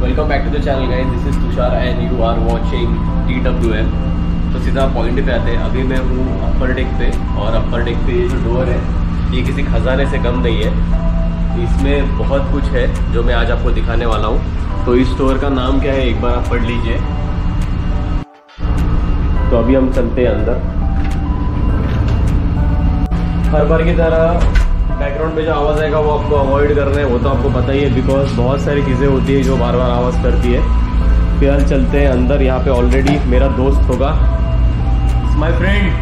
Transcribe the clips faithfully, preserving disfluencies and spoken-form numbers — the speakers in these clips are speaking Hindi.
Welcome back to the channel guys, this is Tushar and you are watching T W M. तो सीधा पॉइंट पे आते हैं। अभी मैं हूँ अपर डेक पे, और अपर डेक पे ये जो डोर है ये किसी खजाने से कम नहीं है। इसमें बहुत कुछ है जो मैं आज आपको दिखाने वाला हूँ। तो इस स्टोर का नाम क्या है एक बार आप पढ़ लीजिए। तो अभी हम चलते हैं अंदर। हर बार की तरह बैकग्राउंड पे जो आवाज़ आएगा वो आपको अवॉइड करना है, वो तो आपको पता ही है, बिकॉज बहुत सारी चीज़ें होती है जो बार बार आवाज़ करती है। फिलहाल चलते हैं अंदर। यहाँ पे ऑलरेडी मेरा दोस्त होगा, my friend.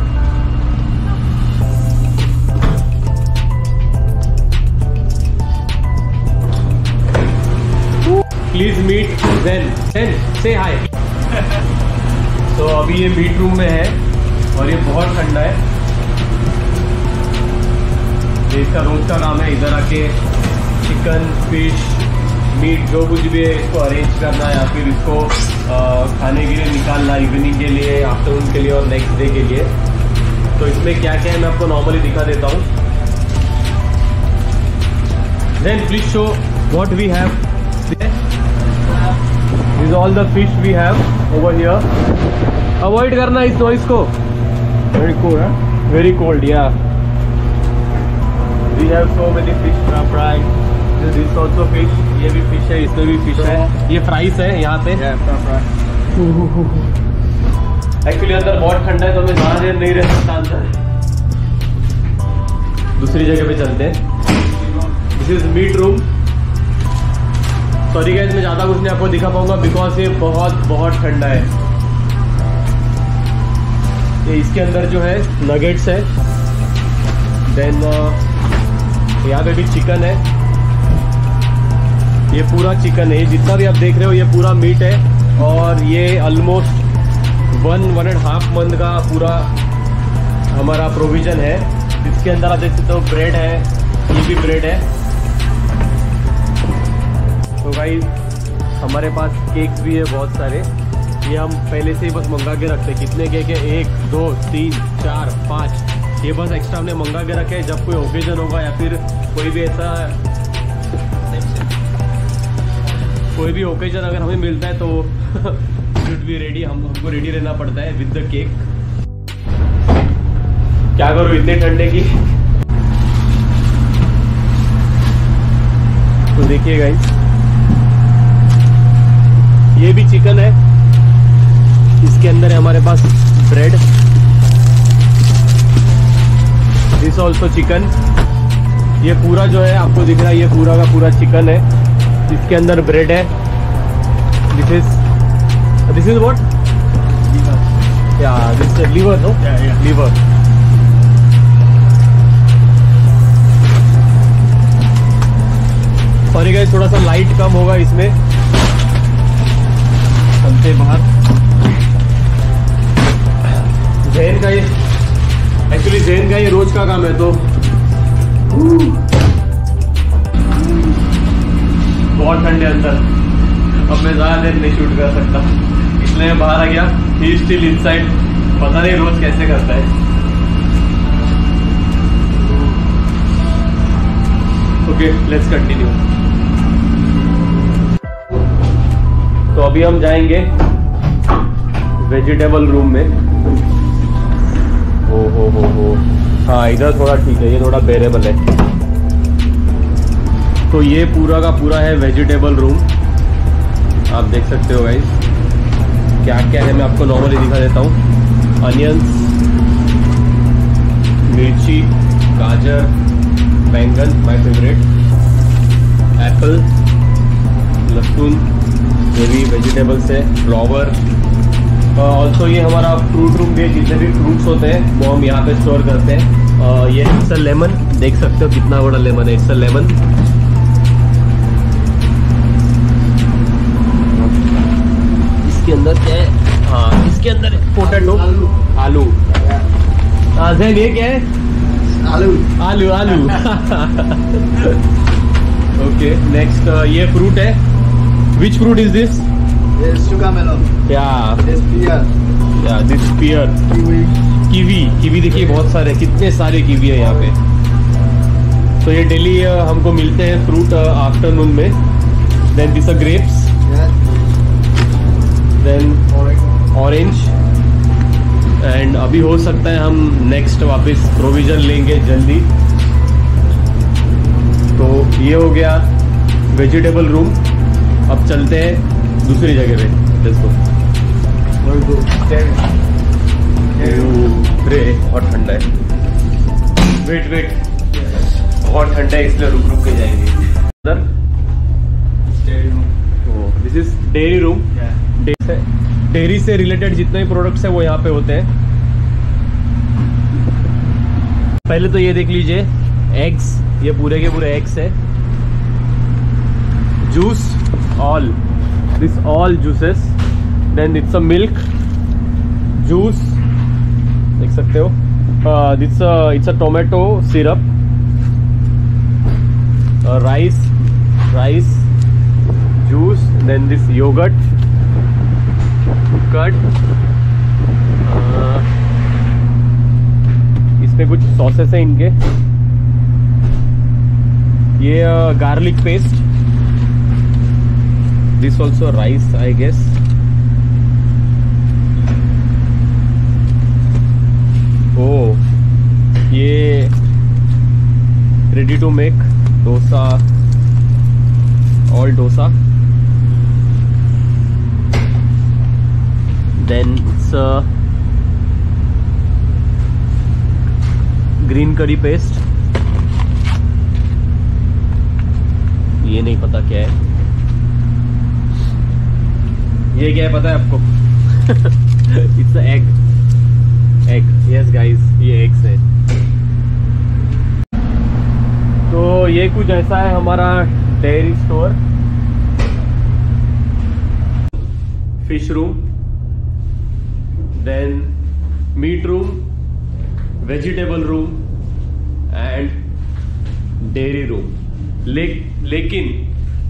Please meet Zen. Zen से हाय। तो अभी ये मीट रूम में है और ये बहुत ठंडा है। इसका रोज का काम है इधर आके चिकन, फिश, मीट जो कुछ भी है इसको अरेंज करना या फिर इसको आ, खाने के लिए निकालना, इवनिंग के लिए, आफ्टरनून के लिए और नेक्स्ट डे के लिए। तो इसमें क्या क्या है मैं आपको नॉर्मली दिखा देता हूँ। Then please show what we have. This all the fish we have over here. Avoid करना इस नॉइस को। वेरी कोल्ड, वेरी कोल्ड या। We have so many fish fry. This is also fish. ये भी फिश है, इसमें भी फिश है। ये फ्राइज है यहाँ पे। एक्चुअली अंदर बहुत ठंडा है तो मैं ज़्यादा देर नहीं रह सकता अंदर। दूसरी जगह पे चलते हैं। This is meat room. Sorry guys, मैं ज़्यादा कुछ नहीं आपको दिखा पाऊंगा बिकॉज ये बहुत बहुत ठंडा है। ये इसके अंदर जो है नगेट्स है। देन यहाँ पे भी चिकन है। ये पूरा चिकन है, जितना भी आप देख रहे हो ये पूरा मीट है। और ये almost one one and half month का पूरा हमारा प्रोविजन है। इसके अंदर आप देख सकते हो ब्रेड है, ये भी ब्रेड है। तो भाई हमारे पास केक्स भी है बहुत सारे। ये हम पहले से ही बस मंगा के रखते हैं। कितने केक है? एक, दो, तीन, चार, पाँच। ये बस एक्स्ट्रा हमने मंगा के रखे। जब कोई ओकेजन होगा या फिर कोई भी ऐसा कोई भी ओकेजन अगर हमें मिलता है तो शुड बी रेडी। हम हमको रेडी रहना पड़ता है विद द केक। क्या करूँ इतने ठंडे की। तो देखिए गाइस, ये भी चिकन है। इसके अंदर है हमारे पास ब्रेड। This also chicken. ये पूरा जो है आपको दिख रहा है ये पूरा का पूरा चिकन है। इसके अंदर ब्रेड है। This is this is what? या this is liver, no? Liver. Sorry guys, थोड़ा सा लाइट कम होगा इसमें। चलते बाहर। जैन का ये एक्चुअली जैन का ये रोज का काम है। तो बहुत ठंडे अंदर, अब मैं ज्यादा देर नहीं शूट कर सकता, इसलिए मैं बाहर आ गया। He still inside. पता नहीं रोज कैसे करता है। Okay, let's continue. तो अभी हम जाएंगे वेजिटेबल रूम में। हो हो हो हो हाँ, इधर थोड़ा ठीक है, ये थोड़ा बेरेबल है। तो ये पूरा का पूरा है वेजिटेबल रूम। आप देख सकते हो गाइस क्या क्या है। मैं आपको नॉर्मली दिखा देता हूँ। अनियंस, मिर्ची, गाजर, बैंगन माय फेवरेट, एप्पल, लहसुन, ये भी वेजिटेबल्स है, फ्लावर। ऑल्सो ये हमारा फ्रूट रूम भी है। जितने भी फ्रूट्स होते हैं वो हम यहाँ पे स्टोर करते हैं। uh, ये इट्स अ लेमन। देख सकते हो कितना बड़ा लेमन है। It's a lemon. इसके अंदर क्या है? हाँ, इसके अंदर पोटैटो, आलू। हाँ जैन, ये क्या है? आलू आलू आलू ओके, नेक्स्ट ये फ्रूट है। Which fruit is this? sugar melon. Yeah. This pear. Yeah, this pear. Kiwi. Kiwi. Kiwi देखिए बहुत सारे, कितने सारे कीवी है यहाँ पे। तो ये डेली हमको मिलते हैं फ्रूट आफ्टरनून में। Then this are grapes. Then orange. And अभी हो सकता है हम नेक्स्ट वापस प्रोविजन लेंगे जल्दी। तो ये हो गया वेजिटेबल रूम। अब चलते हैं दूसरी जगह पे। Let's go. अरे बहुत ठंडा है। वेट वेट बहुत ठंडा है इसलिए रुक रुक के जाएंगे। उधर this is dairy room. Dairy से रिलेटेड जितने भी प्रोडक्ट्स हैं वो यहाँ पे होते हैं। पहले तो ये देख लीजिए एग्स, ये पूरे के पूरे एग्स है। Juice all, this all juices. Then it's a milk juice, देख सकते हो। This it's a tomato syrup, rice rice juice. Then this yogurt curd. इसमें कुछ सॉसेस हैं इनके। ये garlic paste, this also rice I guess. Oh ये ready to make dosa, all dosa. Then it's green curry paste. ये नहीं पता क्या है। ये क्या है पता है आपको? It's egg egg yes guys, ये एग्स है। तो ये कुछ ऐसा है हमारा dairy store. Fish room, then meat room, vegetable room and dairy room. ले, लेकिन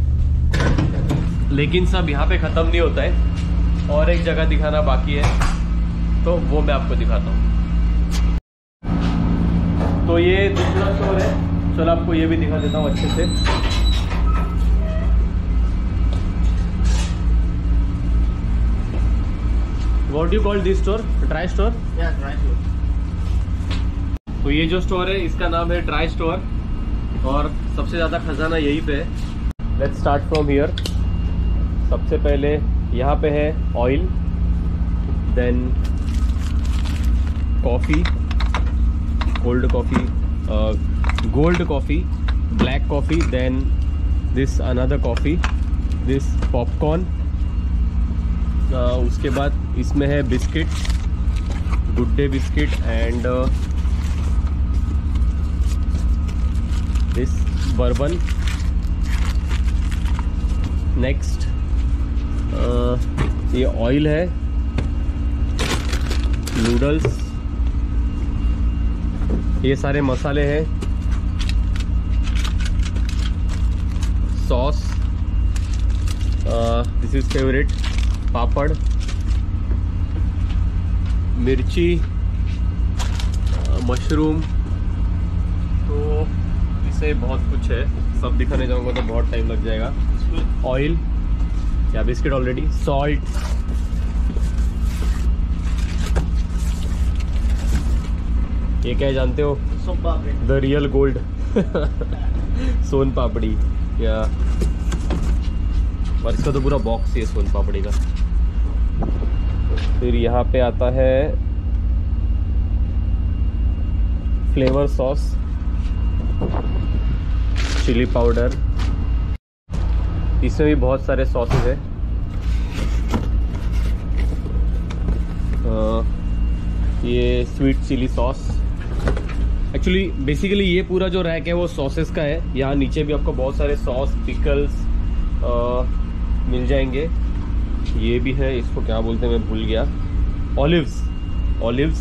लेकिन सब यहाँ पे ख़त्म नहीं होता है। और एक जगह दिखाना बाकी है, तो वो मैं आपको दिखाता हूँ। तो ये दूसरा स्टोर है। चलो आपको ये भी दिखा देता हूँ अच्छे से। What do you call this store? Dry store? Yeah, dry store. तो ये जो स्टोर है इसका नाम है ड्राई स्टोर, और सबसे ज़्यादा खजाना यहीं पे है। Let's start from here. सबसे पहले यहाँ पे है oil, then coffee, cold coffee, gold coffee, black coffee, then this another coffee, this popcorn. उसके बाद इसमें है biscuit, Good Day biscuit and this bourbon. Next ये ऑयल है, नूडल्स, ये सारे मसाले हैं, sauce, this is favourite, papad, मिर्ची, मशरूम। तो इसे बहुत कुछ है, सब दिखाने जाऊंगा तो बहुत टाइम लग जाएगा। ऑयल या बिस्किट ऑलरेडी, सॉल्ट, ये क्या है जानते हो? The real gold soan papdi. या और इसका तो पूरा बॉक्स ही है सोन पापड़ी का। फिर यहाँ पे आता है फ्लेवर सॉस, चिली पाउडर, इसमें भी बहुत सारे सॉसेस है। आ, ये sweet chilli sauce. Actually basically ये पूरा जो रैक है वो सॉसेस का है। यहाँ नीचे भी आपको बहुत सारे सॉस, पिकल्स मिल जाएंगे। ये भी है, इसको क्या बोलते हैं मैं भूल गया, ऑलिव्स ऑलिव्स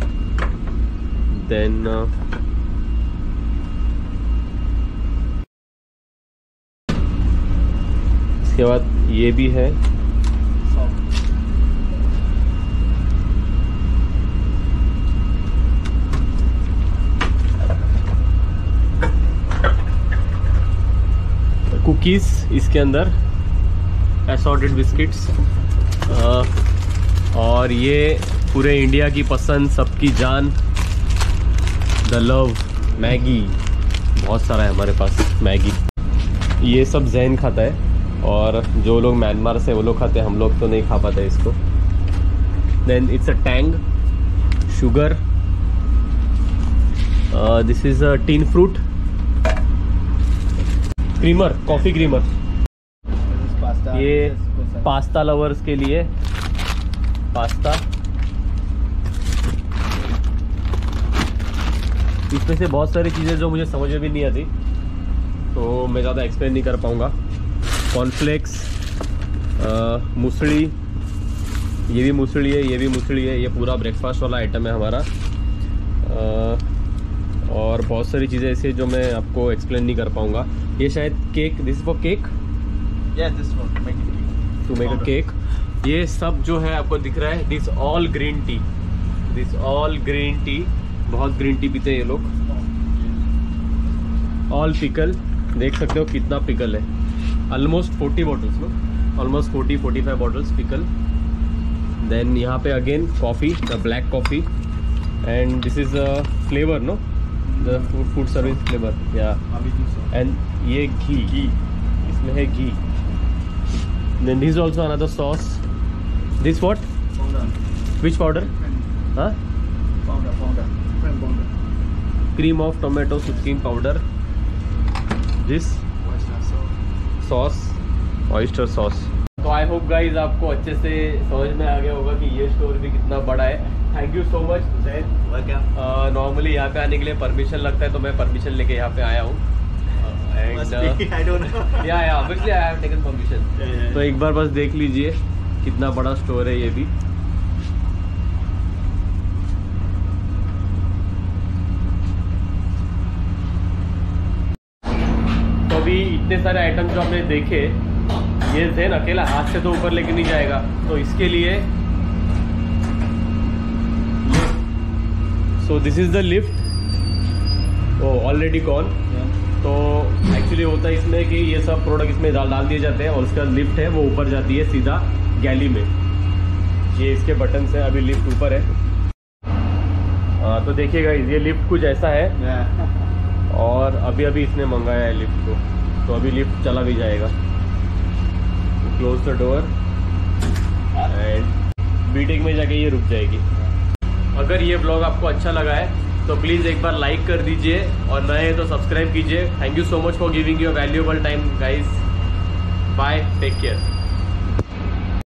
देन इसके बाद ये भी है, कुकीज इसके अंदर, असॉर्टेड बिस्किट्स, और ये पूरे इंडिया की पसंद, सबकी जान, द लव मैगी। बहुत सारा है हमारे पास मैगी। ये सब जैन खाता है और जो लोग म्यांमार से वो लोग खाते हैं, हम लोग तो नहीं खा पाते इसको। Then it's a Tang, sugar, this is a tin fruit, creamer, coffee creamer. ये पास्ता लवर्स के लिए पास्ता। इसमें से बहुत सारी चीज़ें जो मुझे समझ में भी नहीं आती, तो मैं ज़्यादा एक्सप्लेन नहीं कर पाऊँगा। कॉर्नफ्लेक्स, मूसली, ये भी मूसली है, ये भी मूसली है। ये पूरा ब्रेकफास्ट वाला आइटम है हमारा। आ, और बहुत सारी चीज़ें ऐसी जो मैं आपको एक्सप्लेन नहीं कर पाऊँगा। ये शायद cake, this for cake, to make a cake. ये सब जो है आपको दिख रहा है, this all green tea, this all green tea. बहुत ग्रीन टी पीते हैं ये लोग। ऑल पिकल, देख सकते हो कितना पिकल है, almost forty bottles no, almost forty forty five bottles pickle. Then यहाँ पे again coffee, the black coffee, and this is a flavour no, the food service flavour, या एंड ये घी, घी इसमें है घी। Then this also another sauce, this what, which powder, हाँ, cream of tomato cooking powder, this sauce, oyster sauce. तो आई होप गाइज आपको अच्छे से समझ में आ गया होगा कि ये स्टोर भी कितना बड़ा है। Thank you so much Jain. Normally यहाँ पे आने के लिए परमिशन लगता है, तो मैं परमिशन लेके यहाँ पे आया हूँ। या या obviously I have taken permission. तो एक बार बस देख लीजिए कितना बड़ा स्टोर है ये भी। तो अभी इतने सारे आइटम जो हमने देखे, ये जैन अकेला हाथ से तो ऊपर लेके नहीं जाएगा, तो इसके लिए so this is the lift. Oh already gone. तो एक्चुअली होता है इसमें कि ये सब प्रोडक्ट इसमें डाल डाल दिए जाते हैं और उसका लिफ्ट है वो ऊपर जाती है सीधा गैली में। ये इसके बटन से अभी लिफ्ट ऊपर है। हाँ तो देखिएगा ये लिफ्ट कुछ ऐसा है और अभी अभी इसने मंगाया है लिफ्ट को, तो अभी लिफ्ट चला भी जाएगा। क्लोज द डोर एंड बीटेक में जाके ये रुक जाएगी। अगर ये ब्लॉग आपको अच्छा लगा है तो प्लीज़ एक बार लाइक कर दीजिए और नए हैं तो सब्सक्राइब कीजिए। Thank you so much for giving your valuable time guys. Bye, take care.